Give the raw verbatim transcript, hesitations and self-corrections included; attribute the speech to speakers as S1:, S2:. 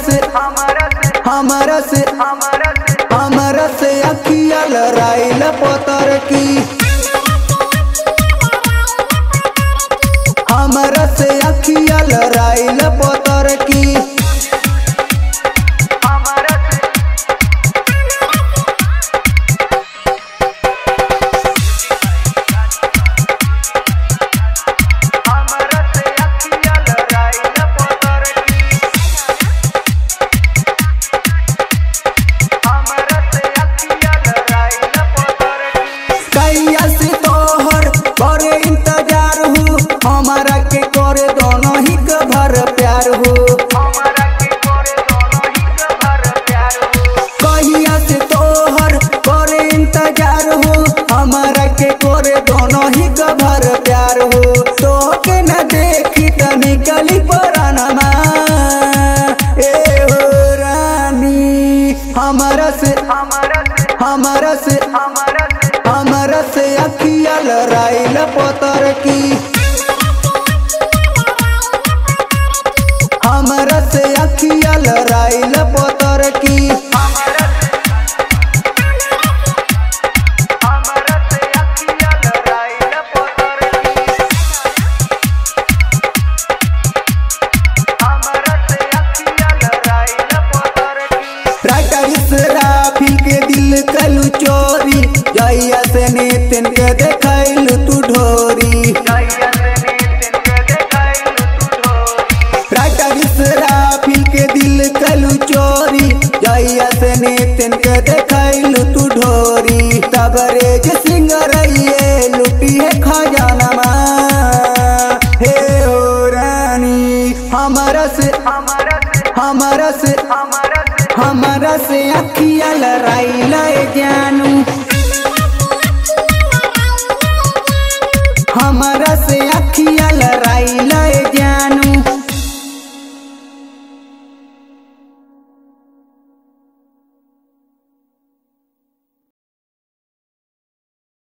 S1: से हमारा से हमारा से अखिया लड़ाइल पतर की हमारा से अखिया लड़ाइल पतर की हमारा के करे दोनों ही का भर प्यार हो कहिया से तोहर करे इंतजार हो हमारा के करे दोनों ही का भर प्यार हो तो के न देखी त निकली परानमा ए हो रानी हमारा से हमारा से हमारा से अखिया लड़ाइल पतर की हमारा से अखिया लड़ाइल पतर की राफिल के दिल कलू चोरी जैया से नितिन के देखैलू तू ढोरी राफिल के दिल कलू चोरी जैया से नितिन के देखैलू तू ढोरी तबरेज सिंगर ये लुटी है खजाना हे हो रानी हमारा से हमारा से हमारा से अखिया लड़ाइल जानू हमारा से